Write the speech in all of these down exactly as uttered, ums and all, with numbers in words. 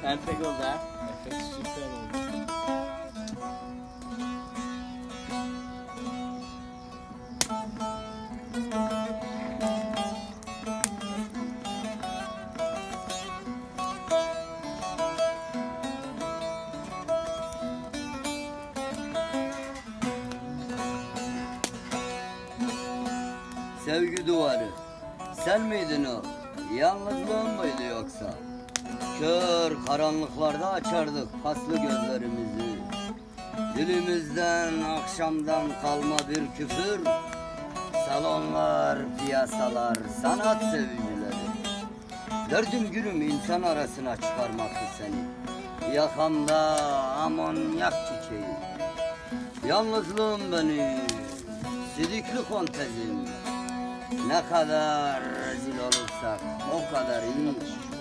Enfek oldu ha. Enfek süper oldu. Sevgi duvarı, sen miydin o? Yalnızlığın mıydı yoksa? Kör karanlıklarda açardık paslı gözlerimizi. Dilimizden akşamdan kalma bir küfür. Salonlar, piyasalar, sanat sevicileri. Derdim gülüm insan arasına çıkarmaktı seni. Yakamda amonyak çiçeği. Yalnızlığım beni, sidikli kontezim. Ne kadar rezil olursak o kadar iyi.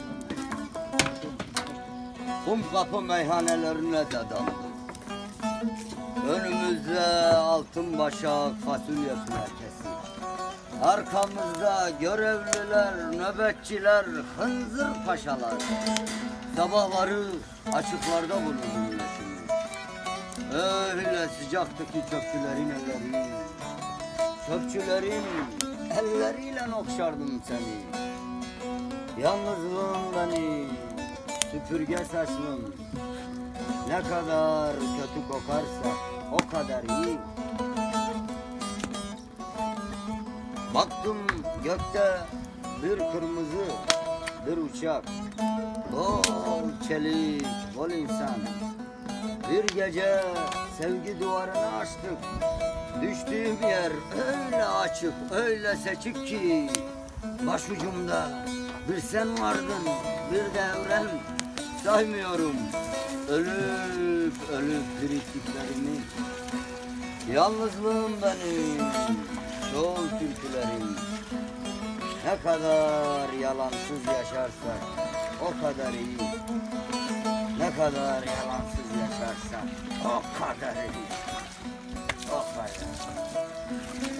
Kum kapı meyhanelerine de daldım. Önümüzde altın başak fasulye plakesi. Arkamızda görevliler, nöbetçiler, hınzır paşalar. Sabahları açıklarda bulundum şimdi. Öyle sıcaktı ki çöpçülerin elleri. Çöpçülerin elleriyle okşardım seni. Yalnızlığım beni, süpürge saçlım. Ne kadar kötü kokarsa o kadar iyi. Baktım gökte bir kırmızı bir uçak. Bol çelik, bol insan. Bir gece sevgi duvarını açtık. Düştüğüm yer öyle açık, öyle seçik ki başucumda bir sen vardın, bir de evren. Saymıyorum ölüp ölüp biriktiklerimi. Yalnızlığım benim, çoğul türkülerim. Ne kadar yalansız yaşarsak o kadar iyi. Ne kadar yalansız yaşarsak o kadar iyi. O kadar.